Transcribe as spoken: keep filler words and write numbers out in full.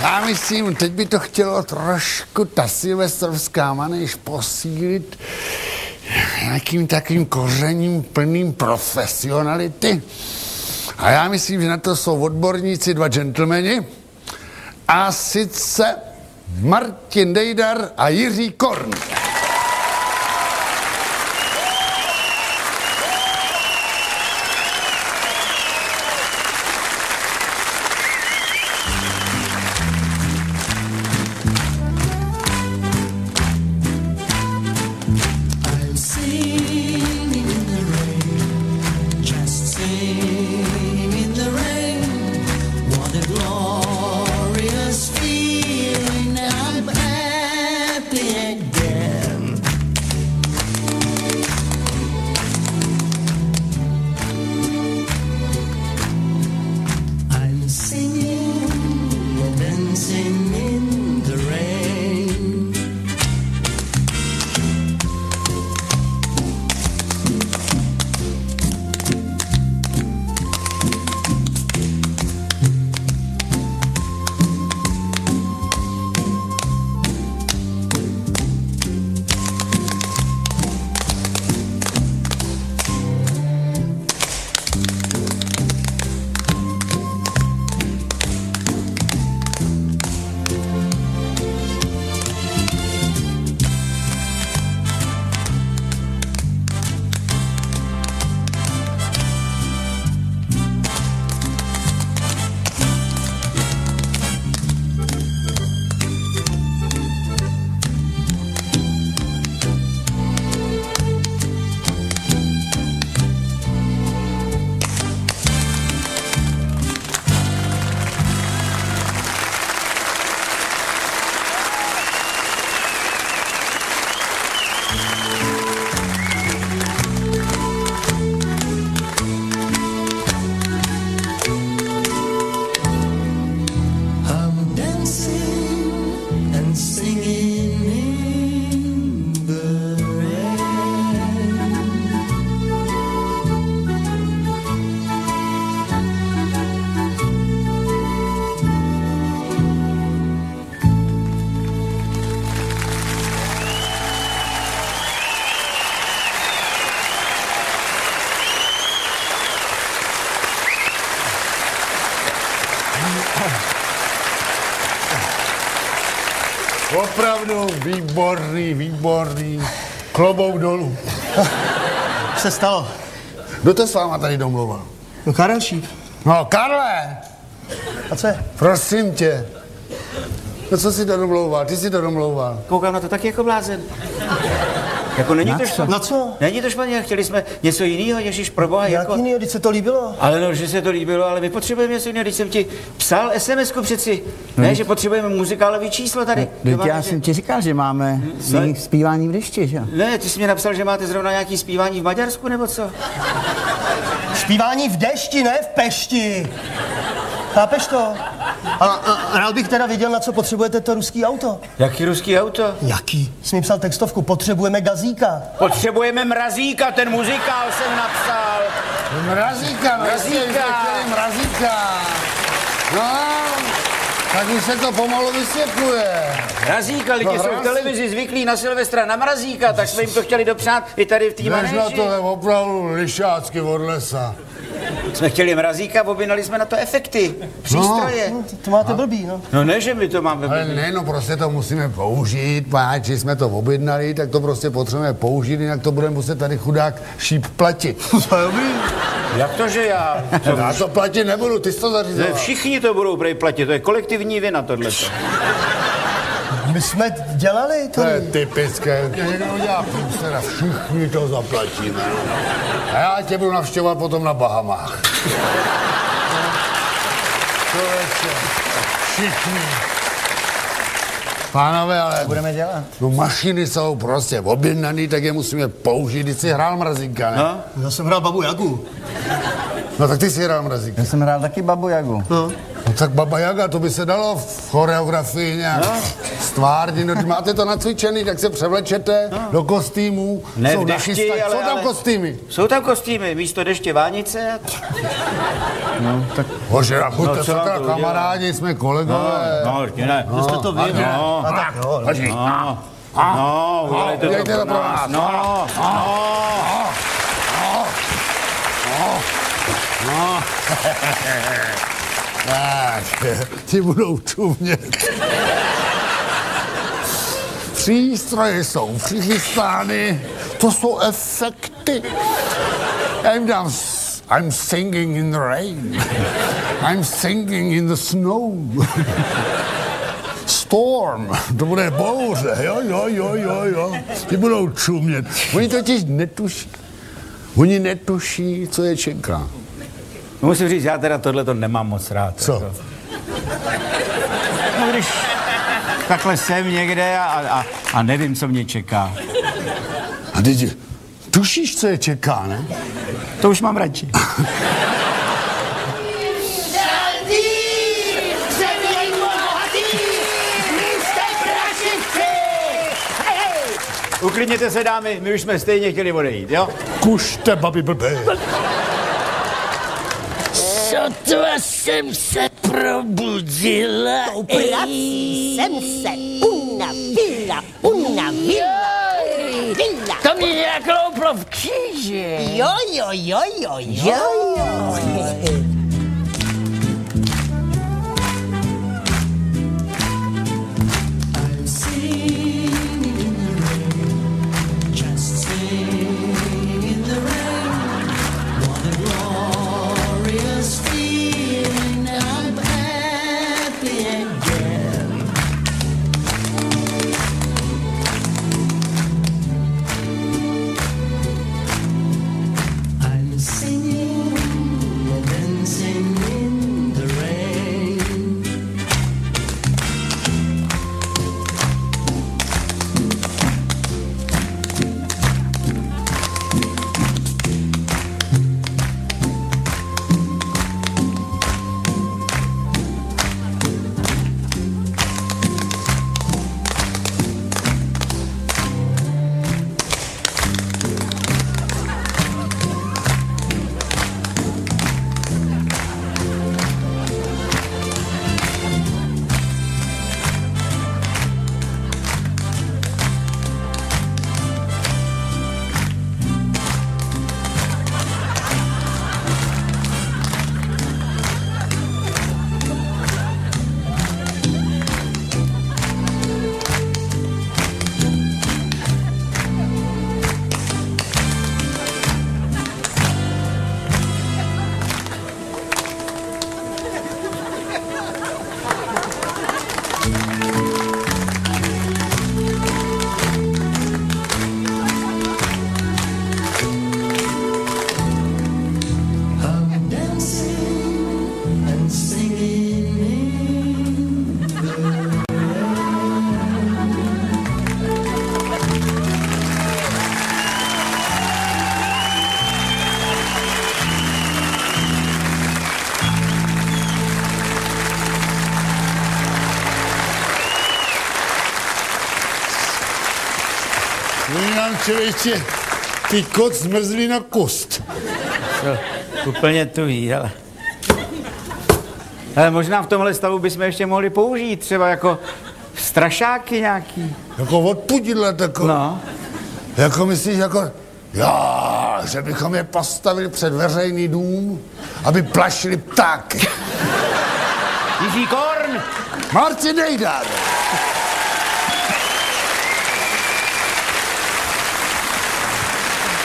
Já myslím, teď by to chtělo trošku ta silvestrovská manéž posílit nějakým takovým kořením plným profesionality. A já myslím, že na to jsou odborníci dva gentlemani. A sice Martin Dejdar a Jiří Korn. Opravdu výborný, výborný. Klobouk dolů. Co se stalo? Kdo to s váma tady domluval? No Karel Šíp. No Karle! A co je? Prosím tě. No co jsi to domlouval? Ty jsi to domlouval. Koukám na to taky jako blázen. Jako není to špatně. Na co? Není to špatně, chtěli jsme něco jiného, ježiš, proboha. Jak jako... jinýho, když se to líbilo? Ale no, že se to líbilo, ale my potřebujeme něco jiného, když jsem ti psal es em esku přeci. Hmm. Ne, že potřebujeme muzikálový číslo tady. Teď já jsem ti říkal, že máme hmm. zpívání v dešti, že? Ne, ty jsi mi napsal, že máte zrovna nějaký zpívání v Maďarsku, nebo co? Zpívání v dešti, ne v Pešti. Chápeš to? A, a rád bych teda viděl, na co potřebujete to ruský auto. Jaký ruský auto? Jaký? Jsi mi psal textovku, potřebujeme gazíka. Potřebujeme mrazíka, ten muzikál jsem napsal. Mrazíka, Mrazíka. Mrazíka. No, tak už se to pomalu vysvětluje. Mrazíka, lidi no, jsou v televizi zvyklí na Silvestra na mrazíka, tak jsme jim to chtěli dopřát i tady v té manéži. na to je opravdu lišácky od lesa. Jsme chtěli mrazíka, objednali jsme na to efekty, přístroje. No, to, to máte blbý, no. No ne, že my to máme Ale blbý. ne, no prostě to musíme použít, páč, že jsme to objednali, tak to prostě potřebujeme použít, jinak to budeme muset tady chudák Šíp platit. Jak to, že já? Co, já to platit nebudu, ty jsi to zařízoval. Ne, všichni to budou prej platit, to je kolektivní vina tohleto. My jsme dělali to. To je typické, když někdo udělá průsera, všichni to zaplatíme. A já tě budu navštěvovat potom na Bahamách. Člověče, všichni. Pánové, ale... Budeme dělat. No mašiny jsou prostě objednaný, tak je musíme použít. Ty jsi hrál Mrazíka, ne? No? Já jsem hrál Babu Jagu. No tak ty jsi hrál Mrazíka. Já jsem hrál taky Babu Jagu. No. No tak Baba Jaga, to by se dalo v choreografii nějak no. stvárnit. No, máte to nacvičený, tak se převlečete no. do kostýmů. Ne jsou, v dešti, ale, jsou tam ale... kostýmy. Jsou tam kostýmy, místo deště vánice. No, tak... Bože, buďte no, se teda kamarádi, jsme kolegové. No, no, ne. No, jste to vy, ne? No, a tak jo. No, no, no, udělejte to pro nás. No, no, no. Tak, ti budou čumět. Přístroje jsou přichystány, to jsou efekty. Já jim dám, I'm singing in the rain. I'm singing in the snow. Storm, to bude bouře, jo, jo, jo, jo, jo. Ti budou čumět. Oni totiž netuší. Oni netuší, co je čeká. Musím říct, já teda tohle to nemám moc rád. Co? Jako. No, když takhle jsem někde a, a, a nevím, co mě čeká. A teď tušíš, co je čeká, ne? To už mám radši. Uklidněte se, dámy, my už jsme stejně chtěli odejít, jo? Kušte, babi blbej. Sotva jsem se probudila. Tou prací jsem se unavila, unavila, unavila. To mě nějak louplo v kříži. Jo, jo, jo, jo, jo, jo. Vnímám, člověče, ty koc zmrzlý na kost. Jo, úplně tuhý, ale... Ale možná v tomhle stavu bychom ještě mohli použít, třeba jako strašáky nějaký. Jako odpudidla takový. No. Jako myslíš, jako... Já, že bychom je postavili před veřejný dům, aby plašili ptáky. Jiří Korn! Martin Nejdar!